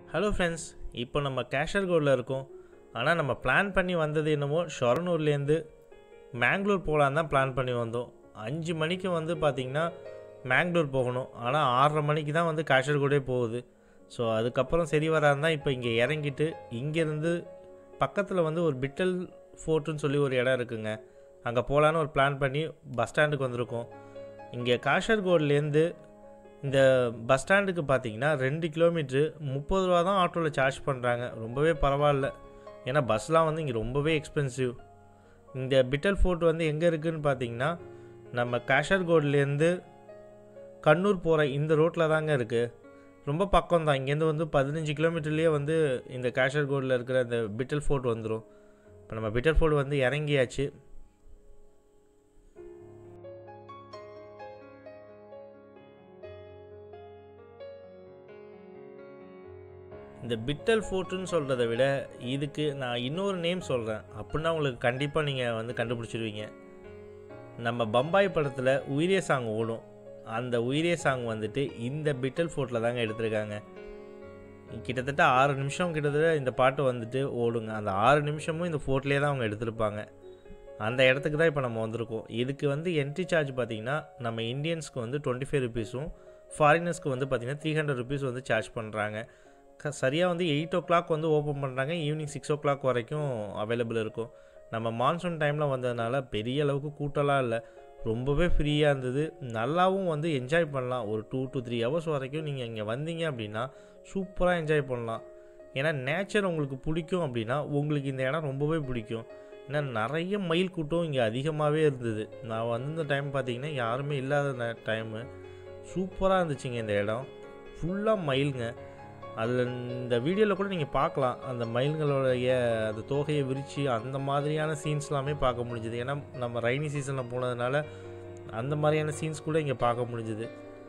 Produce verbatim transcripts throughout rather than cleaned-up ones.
Hello friends, இப்போ நம்ம கேஷர்கோடில் இருக்கோம். ஆனால் நம்ம பிளான் பண்ணி வந்தது என்னமோ ஷொரனூர்லேருந்து மேங்களூர் போகலான்னு தான் பிளான் பண்ணி வந்தோம். அஞ்சு மணிக்கு வந்து பார்த்திங்கன்னா மேங்களூர் போகணும். ஆனால் ஆறரை மணிக்கு தான் வந்து கேஷர்கோடே போகுது. ஸோ அதுக்கப்புறம் சரி வராதுதான் இப்போ இங்கே இறங்கிட்டு இங்கேருந்து பக்கத்தில் வந்து ஒரு பிட்டல் ஃபோர்ட்டுன்னு சொல்லி ஒரு இடம் இருக்குங்க. அங்கே போகலான்னு ஒரு பிளான் பண்ணி பஸ் ஸ்டாண்டுக்கு வந்திருக்கோம். இங்கே காஷர்கோட்லேருந்து இந்த பஸ் ஸ்டாண்டுக்கு பார்த்தீங்கன்னா ரெண்டு கிலோமீட்ரு முப்பது ரூபா தான் ஆட்டோவில் சார்ஜ் பண்ணுறாங்க. ரொம்பவே பரவாயில்ல. ஏன்னா பஸ்லாம் வந்து இங்கே ரொம்பவே எக்ஸ்பென்சிவ். இந்த பிட்டல் ஃபோர்ட் வந்து எங்கே இருக்குதுன்னு பார்த்தீங்கன்னா நம்ம காஷர்கோட்லேருந்து கண்ணூர் போகிற இந்த ரோட்டில் தாங்க இருக்குது. ரொம்ப பக்கம் தான். இங்கேருந்து வந்து பதினஞ்சு கிலோமீட்டர்லேயே வந்து இந்த காஷர்கோடில் இருக்கிற இந்த பிட்டல் ஃபோர்ட் வந்துடும். இப்போ நம்ம பிட்டல் ஃபோர்ட் வந்து இறங்கியாச்சு. இந்த பிட்டல் ஃபோர்ட்டுன்னு சொல்கிறத விட இதுக்கு நான் இன்னொரு நேம் சொல்கிறேன். அப்படின்னா உங்களுக்கு கண்டிப்பாக நீங்கள் வந்து கண்டுபிடிச்சிடுவீங்க. நம்ம பம்பாய் படத்தில் உயிரே சாங் ஓடும். அந்த உயிரே சாங் வந்துட்டு இந்த பிட்டல் ஃபோர்ட்டில் தாங்க எடுத்திருக்காங்க. கிட்டத்தட்ட ஆறு நிமிஷம் கிட்டத்தட்ட இந்த பாட்டு வந்துட்டு ஓடுங்க. அந்த ஆறு நிமிஷமும் இந்த ஃபோர்ட்லேயே தான் அவங்க எடுத்திருப்பாங்க. அந்த இடத்துக்கு தான் இப்போ நம்ம வந்திருக்கோம். இதுக்கு வந்து என்ட்ரி சார்ஜ் பார்த்திங்கன்னா நம்ம இந்தியன்ஸ்க்கு வந்து டுவெண்ட்டி ஃபைவ் ருபீஸும் ஃபாரினர்ஸ்க்கு வந்து பார்த்திங்கன்னா த்ரீ ஹண்ட்ரட் ருபீஸ் வந்து சார்ஜ் பண்ணுறாங்க. க சரியாக வந்து எயிட் ஓ கிளாக் வந்து ஓப்பன் பண்ணுறாங்க. ஈவினிங் சிக்ஸ் ஓ கிளாக் வரைக்கும் அவைலபிள் இருக்கும். நம்ம மான்சூன் டைமில் வந்ததுனால பெரிய அளவுக்கு கூட்டலாம் இல்லை. ரொம்பவே ஃப்ரீயாக இருந்தது. நல்லாவும் வந்து என்ஜாய் பண்ணலாம். ஒரு டூ டு த்ரீ ஹவர்ஸ் வரைக்கும் நீங்கள் இங்கே வந்தீங்க அப்படின்னா சூப்பராக என்ஜாய் பண்ணலாம். ஏன்னா நேச்சர் உங்களுக்கு பிடிக்கும் அப்படின்னா உங்களுக்கு இந்த இடம் ரொம்பவே பிடிக்கும். ஏன்னா நிறைய மயில் கூட்டம் இங்கே அதிகமாகவே இருந்தது. நான் வந்த டைம் பார்த்திங்கன்னா யாருமே இல்லாத டைமு. சூப்பராக இருந்துச்சுங்க இந்த இடம். ஃபுல்லாக மயிலுங்க. அதில் இந்த வீடியோவில் கூட நீங்கள் பார்க்கலாம். அந்த மயில்களுடைய அந்த தோகையை விரித்து அந்த மாதிரியான சீன்ஸ் எல்லாமே பார்க்க முடிஞ்சுது. ஏன்னா நம்ம ரைனி சீசனில் போனதுனால அந்த மாதிரியான சீன்ஸ் கூட இங்கே பார்க்க முடிஞ்சுது.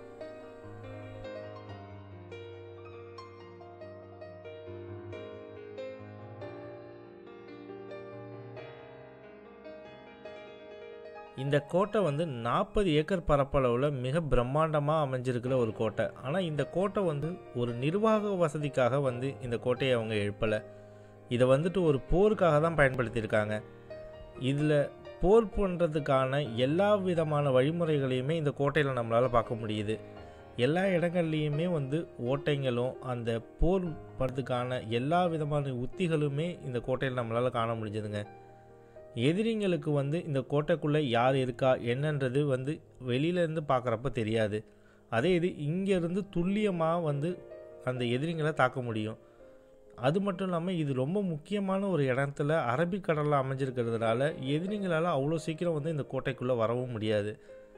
இந்த கோட்டை வந்து நாற்பது ஏக்கர் பரப்பளவில் மிக பிரம்மாண்டமாக அமைஞ்சிருக்கிற ஒரு கோட்டை. ஆனால் இந்த கோட்டை வந்து ஒரு நிர்வாக வசதிக்காக வந்து இந்த கோட்டையை அவங்க எழுப்பலை. இதை வந்துட்டு ஒரு போருக்காக தான் பயன்படுத்தியிருக்காங்க. இதில் போர் பண்ணுறதுக்கான எல்லா விதமான வழிமுறைகளையுமே இந்த கோட்டையில் நம்மளால் பார்க்க முடியுது. எல்லா இடங்கள்லையுமே வந்து ஓட்டைங்களும் அந்த போர் பண்ணுறதுக்கான எல்லா விதமான உத்திகளுமே இந்த கோட்டையில் நம்மளால் காண முடிஞ்சதுங்க. எதிரிங்களுக்கு வந்து இந்த கோட்டைக்குள்ளே யார் இருக்கா என்னன்றது வந்து வெளியிலேருந்து பார்க்குறப்ப தெரியாது. அதே இது இங்கேருந்து துல்லியமாக வந்து அந்த எதிரிங்களை தாக்க முடியும். அது மட்டும் இல்லாமல் இது ரொம்ப முக்கியமான ஒரு இடத்துல அரபிக்கடலில் அமைஞ்சிருக்கிறதுனால எதிரிங்களால் அவ்வளோ சீக்கிரம் வந்து இந்த கோட்டைக்குள்ளே வரவும் முடியாது.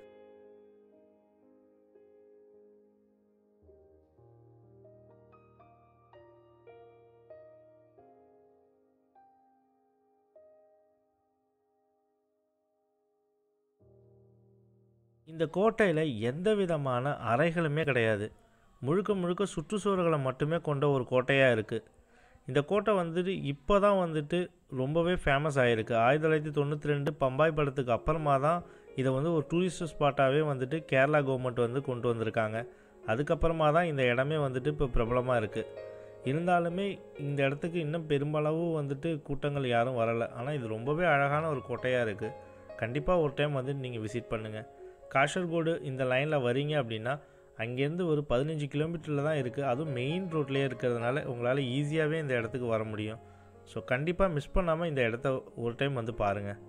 இந்த கோட்டையில் எந்த விதமான அறைகளுமே கிடையாது. முழுக்க முழுக்க சுற்றுச்சுவர்களை மட்டுமே கொண்ட ஒரு கோட்டையாக இருக்குது. இந்த கோட்டை வந்துட்டு இப்போ தான் வந்துட்டு ரொம்பவே ஃபேமஸ் ஆகிருக்கு. ஆயிரத்தி தொள்ளாயிரத்தி தொண்ணூற்றி ரெண்டு பம்பாய் படத்துக்கு அப்புறமா தான் இதை வந்து ஒரு டூரிஸ்ட் ஸ்பாட்டாகவே வந்துட்டு கேரளா கவர்மெண்ட் வந்து கொண்டு வந்திருக்காங்க. அதுக்கப்புறமா தான் இந்த இடமே வந்துட்டு இப்போ பிரபலமாக இருக்குது. இருந்தாலுமே இந்த இடத்துக்கு இன்னும் பெரும்பளவு வந்துட்டு கூட்டங்கள் யாரும் வரலை. ஆனால் இது ரொம்பவே அழகான ஒரு கோட்டையாக இருக்குது. கண்டிப்பாக ஒரு டைம் வந்து நீங்கள் விசிட் பண்ணுங்கள். காஷர்கோடு இந்த லைனில் வரீங்க அப்படின்னா அங்கேருந்து ஒரு பதினஞ்சு கிலோமீட்டரில் தான் இருக்குது. அதுவும் மெயின் ரோட்லேயே இருக்கிறதுனால உங்களால் ஈஸியாகவே இந்த இடத்துக்கு வர முடியும். ஸோ கண்டிப்பாக மிஸ் பண்ணாமல் இந்த இடத்த ஒரு டைம் வந்து பாருங்கள்.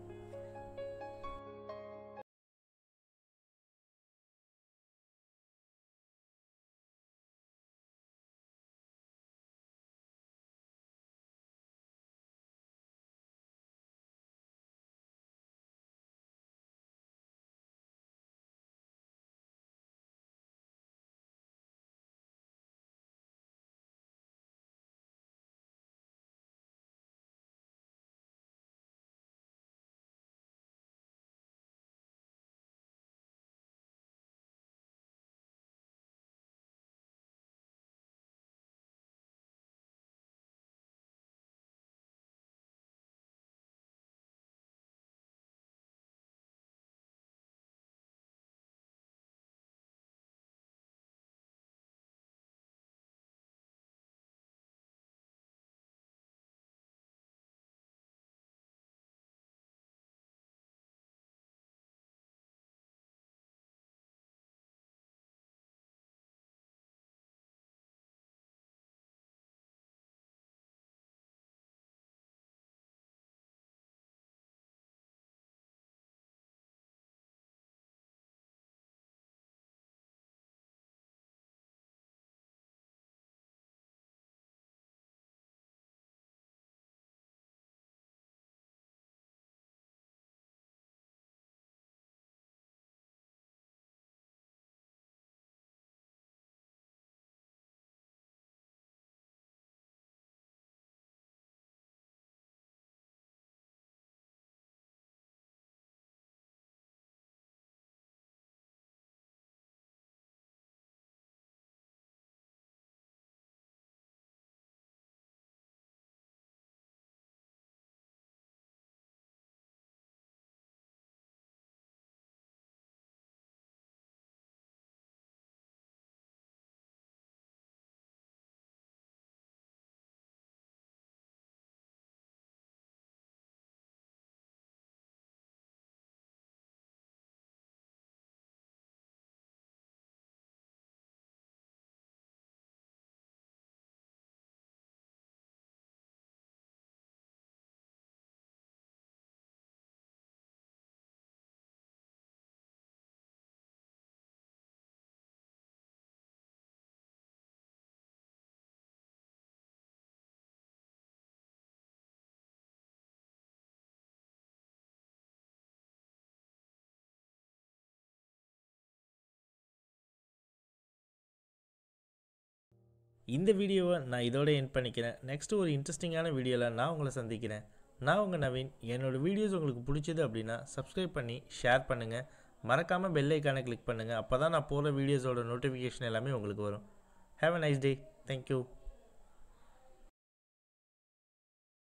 இந்த வீடியோவை நான் இதோட எண்ட் பண்ணிக்கிறேன். நெக்ஸ்ட்டு ஒரு இன்ட்ரெஸ்டிங்கான வீடியோவில் நான் உங்களை சந்திக்கிறேன். நான் உங்கள் நவீன். என்னோடய வீடியோஸ் உங்களுக்கு பிடிச்சது அப்படின்னா சப்ஸ்கிரைப் பண்ணி ஷேர் பண்ணுங்கள். மறக்காமல் பெல் ஐக்கானை கிளிக் பண்ணுங்கள். அப்போ தான் நான் போகிற வீடியோஸோட நோட்டிஃபிகேஷன் எல்லாமே உங்களுக்கு வரும். Have a nice day. Thank you.